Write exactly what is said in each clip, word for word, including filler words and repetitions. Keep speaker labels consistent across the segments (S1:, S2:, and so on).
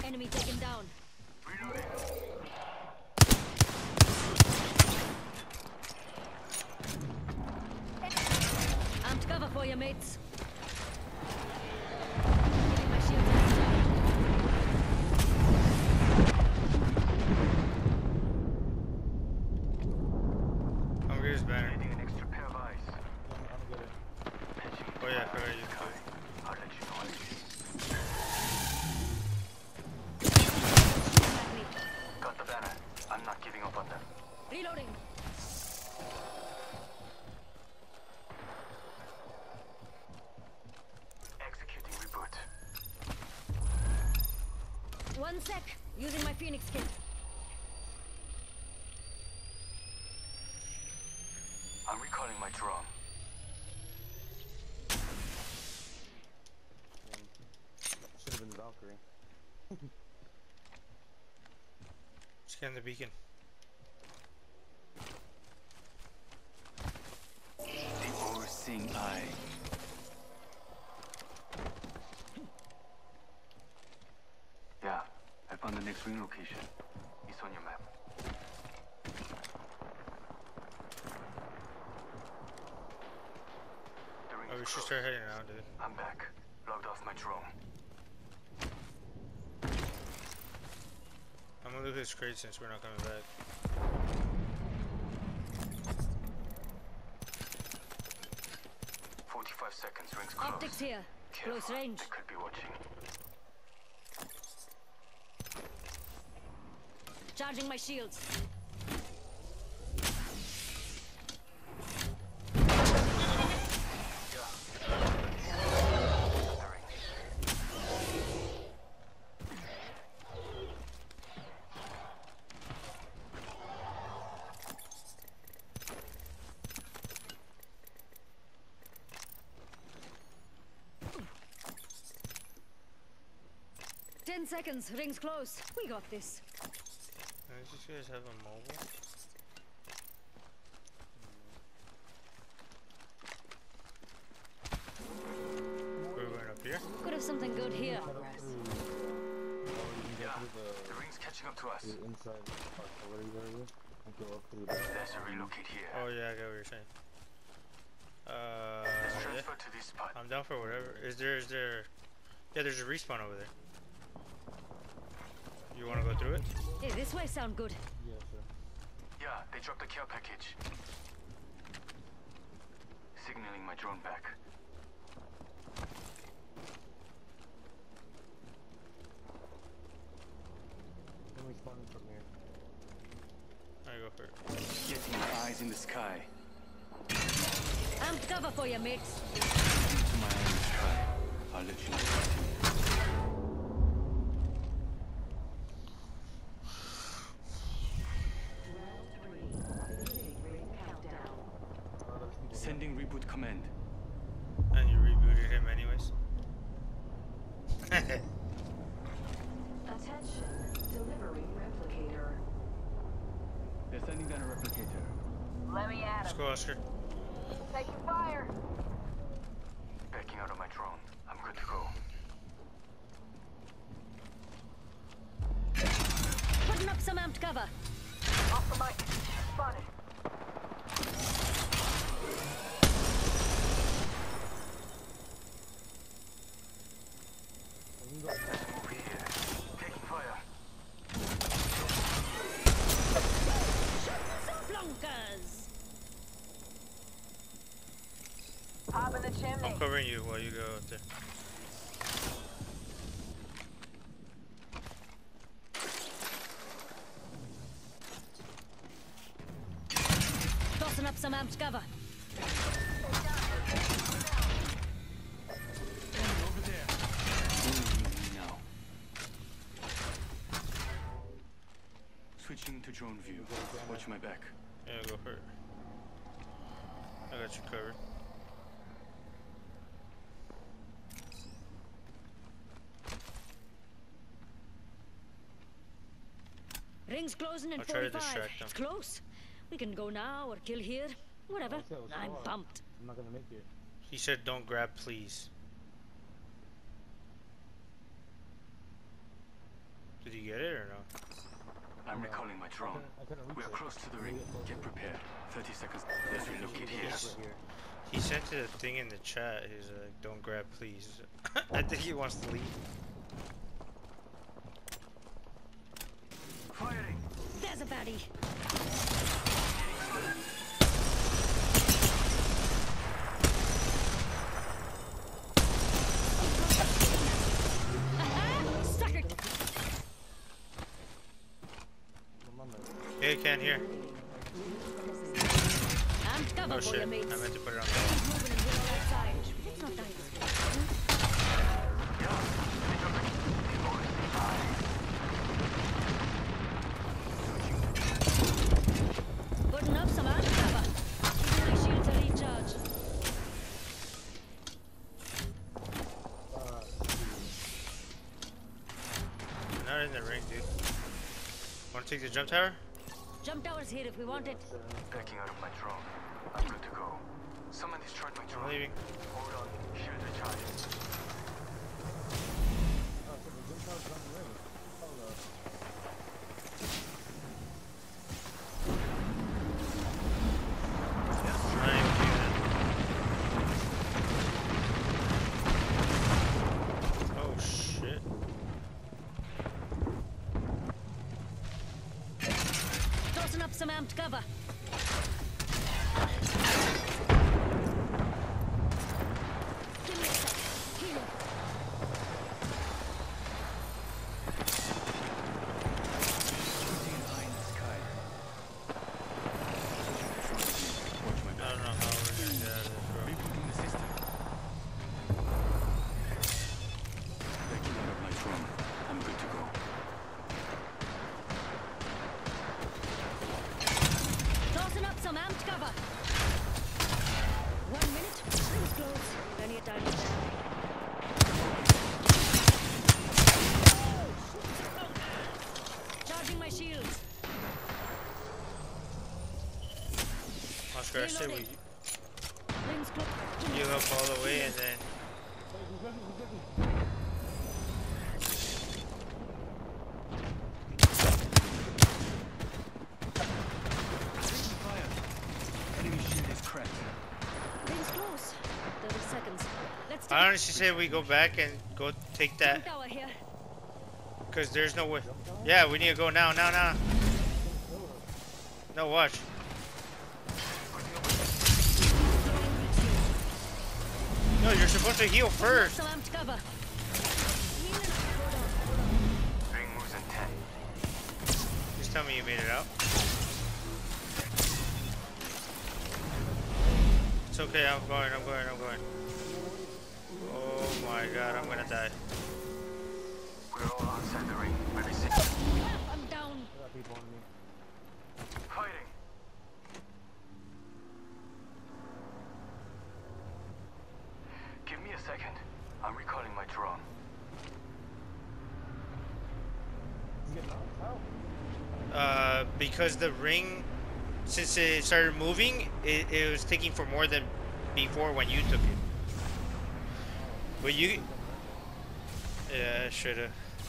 S1: Enemy taken down.
S2: Reloading.
S1: Amped cover for you, mates. Giving my shield a recharge.
S3: I'm gonna use banner.
S2: Needing an extra pair of eyes.
S4: I'm, I'm good.
S2: Pitching
S3: Oh yeah, I forgot you
S2: sky. I'll let you know when I see.
S1: Back me.
S2: Got the banner. I'm not giving up on them.
S1: Reloading.
S2: Executing reboot.
S1: One sec. Using my Phoenix kit.
S2: I'm recalling my drone.
S4: Should have been the Valkyrie.
S3: Scan the beacon.
S2: The overseeing eye. Yeah, I found the next ring location. It's on your map. The ring
S3: Oh,
S2: is
S3: we should
S2: close.
S3: start heading around, dude.
S2: I'm back. Logged off my drone.
S3: I'm gonna look at this crate since we're not coming back.
S2: forty-five seconds, rings close.
S1: Optics here.
S2: Careful,
S1: Close range.
S2: they could be watching.
S1: Charging my shields. Ten seconds. Rings close. We got this.
S3: Uh, Does you guys have a mobile? We're going up here?
S1: Could have something good here.
S4: Cut up through. Oh, you can
S2: Yeah,
S4: go through
S2: the
S4: the,
S2: ring's catching up to us.
S4: the inside artillery area and go up through the.
S2: There's a relocate here.
S3: Oh yeah, I get what you're saying. Uh,
S2: Let's
S3: yeah.
S2: transfer to this spot.
S3: I'm down for whatever. Is there, is there... Yeah, there's a respawn over there. You wanna go through it?
S1: Hey, this way sound good.
S4: Yeah, sure.
S2: Yeah, they dropped the care package. Signaling my drone back.
S4: Then we spawn in from here.
S3: Alright, go for it.
S2: Getting my eyes in the sky.
S1: Amped cover for you, mates.
S2: Into my own sky. I'll let you know. Sending reboot command.
S3: And you rebooted him anyways.
S5: Attention, delivery replicator.
S2: They're sending down a replicator.
S5: Let me at
S3: Let's
S5: him.
S3: go, Oscar.
S5: Taking fire.
S2: Backing out of my drone. I'm good to go.
S1: Putting up some amped cover.
S5: Off the mic. Spotted.
S2: Let's move here. Taking fire.
S1: Flunkers!
S5: Pop in the chimney.
S3: I'm covering you while you go up there.
S1: Tossing up some amped cover.
S2: Over there. Moving now. Switching to drone view. Watch my back.
S3: Yeah, go for it. I got you covered.
S1: Rings closing in
S3: I'll try to
S1: forty-five.
S3: distract them.
S1: It's close. We can go now or kill here. Whatever.
S4: Okay, let's
S1: I'm
S4: go.
S1: pumped.
S4: I'm not gonna make it.
S3: He said don't grab, please.
S2: I'm recalling my drone.
S4: I couldn't reach
S2: We're
S4: it.
S2: close to the ring. Get prepared. thirty seconds. Let's relocate here.
S3: He's- He sent a thing in the chat. He's like, "Don't grab, please." I think he wants to leave.
S2: Firing.
S1: There's a baddie. Aha! Sucker!
S3: Okay, can't hear.
S1: I'm cover
S3: Oh
S1: for
S3: shit!
S1: you, mates.
S3: I meant to put it on.
S1: Moving and we're all outside. Let's not die this way. Putting up some arm cover. Keeping my shield to recharge.
S3: Not in the ring, dude. Wanna take the jump tower?
S1: Jump tower's here if we want it.
S2: Backing out of my drone. I'm good to go. Someone destroyed my
S3: I'm
S2: drone.
S3: leaving.
S2: Hold on. Shield recharge.
S3: I'm not even doing that. Oh shit!
S1: Tossing up some amped cover. Give me a sec. Heal.
S3: I don't know how we're gonna get out of this, bro.
S2: Rebooting the system. Backing out of my drone. I'm good to go.
S1: Tossing up some amped cover. One minute. Ring's close. Plenty of time to die. Charging my shields.
S3: Oscar, I say we
S1: Ring's close.
S3: heal up all the way and then.
S2: Enemy shield is cracked.
S1: Ring's close. thirty seconds. Let's take
S3: I honestly say we go back and go take that,
S1: jump tower here.
S3: cause there's no way. Yeah, we need to go now, now, now. No, watch. No, you're supposed to heal first.
S1: Some amped cover.
S2: Ring moves in ten.
S3: Just tell me you made it out. It's okay, I'm going, I'm going, I'm going. Oh my god, I'm gonna die.
S2: We're all outside the ring. Ready, set.
S1: I'm down.
S2: Fighting. Give me a second. I'm recalling my drone.
S3: Uh, because the ring, since it started moving, it, it was taking for more than before when you took it. But you, yeah, I should've.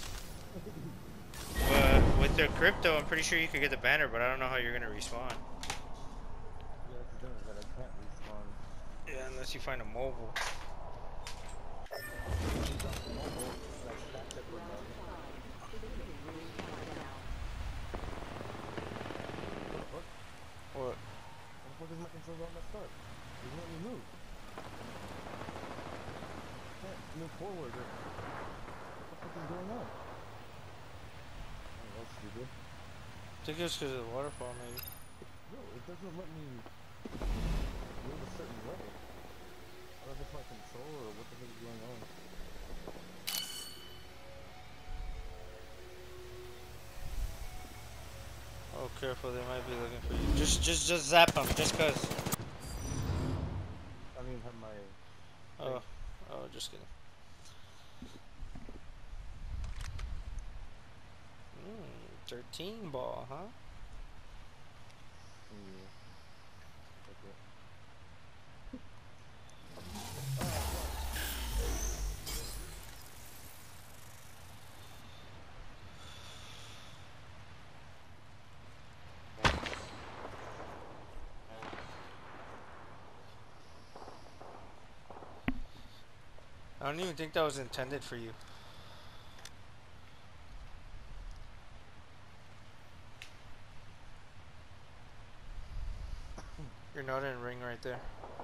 S3: But with the crypto, I'm pretty sure you could get the banner, but I don't know how you're gonna respawn.
S4: Yeah, that's the thing is that I can't respawn.
S3: Yeah, unless you find a mobile. What?
S4: What the fuck is my controls all messed up? It won't let me move. I can't move forward. Or... What the fuck is going on? Oh, that's stupid.
S3: I think it's because of the waterfall, maybe.
S4: No, it doesn't let me move a certain way. I don't know if it's my control or what the heck is going on.
S3: Oh, careful, they might be looking for you. Just, just, just zap them, just cause.
S4: I don't even have my...
S3: Oh, oh, just kidding. Hmm, thirteen ball, huh?
S4: Yeah. Okay.
S3: don't even think that was intended for you. You're not in ring right there.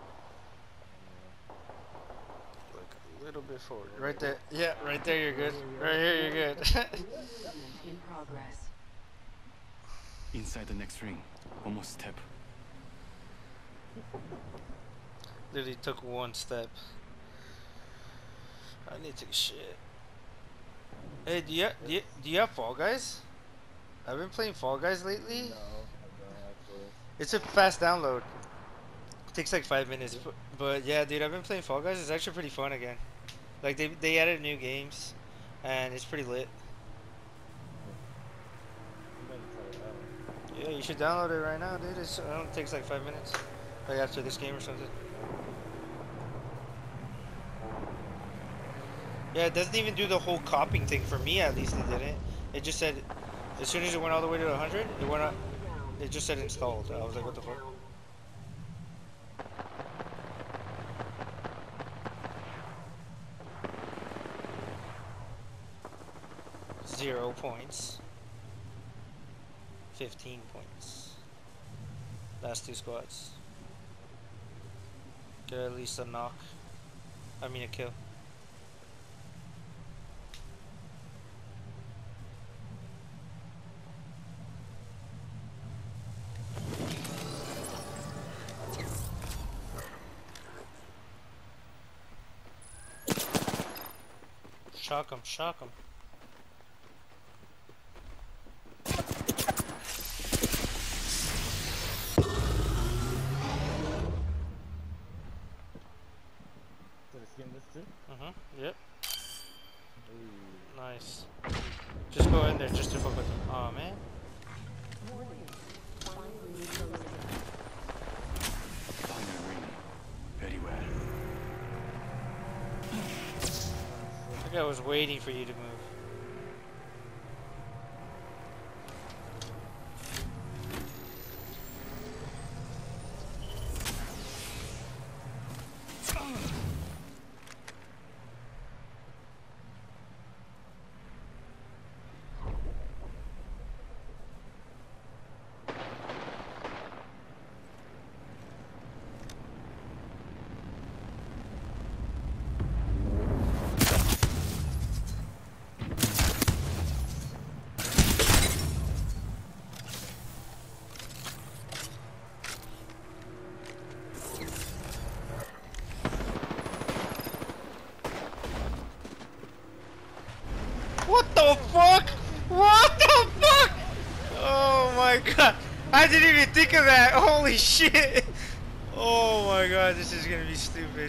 S3: Like a little bit forward. Right there. Yeah, right there you're good. Right here you're good.
S5: In progress.
S2: Inside the next ring. One more step.
S3: Literally took one step. I need to take a shit. Hey, do you, do you do you have Fall Guys? I've been playing Fall Guys lately.
S4: No, I don't actually.
S3: It's a fast download. It takes like five minutes, but, but yeah, dude, I've been playing Fall Guys. It's actually pretty fun again. Like they they added new games, and it's pretty lit.
S4: I'm gonna try it out.
S3: Yeah, you should download it right now, dude. It's, it only takes like five minutes, like after this game or something. Yeah, it doesn't even do the whole copying thing for me. At least it didn't. It just said, as soon as it went all the way to one hundred, it went up. It just said installed. I was like, what the fuck? Zero points. Fifteen points. Last two squads. Get at least a knock. I mean a kill. Shock him, shock him.
S4: Did I skin this too?
S3: Uh-huh, yep.
S4: Ooh.
S3: Nice. Just go in there just to fuck with him. Aw, man.
S2: Final ring. Very well.
S3: I think I was waiting for you to move. What the fuck? What the fuck? Oh my god. I didn't even think of that. Holy shit. Oh my god, this is gonna be stupid.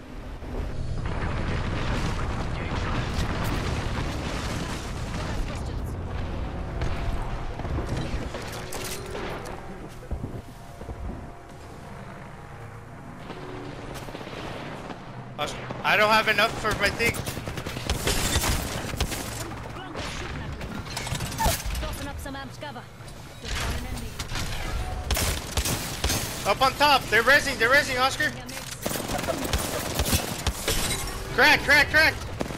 S3: I don't have enough for my thing.
S1: Tossing up some amps cover. Just found an enemy.
S3: Up on top. They're resing. They're resing, Oscar.
S1: Yeah, mates.
S3: Crack, crack, crack.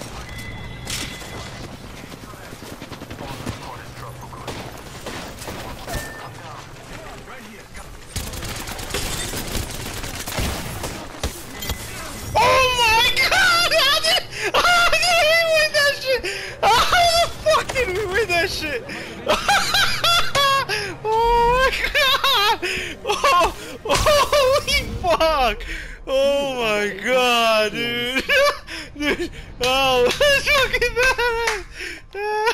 S3: Oh my god! How did, how did we win that shit? How the fuck did we win that shit? Oh my god! Oh, holy fuck! Oh my god, dude! Dude, oh, that's fucking bad!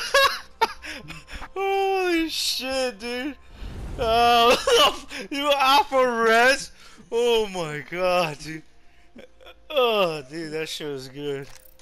S3: Holy shit, dude! Oh, you alpha res? Oh my god, dude! Oh, dude, that shit was good.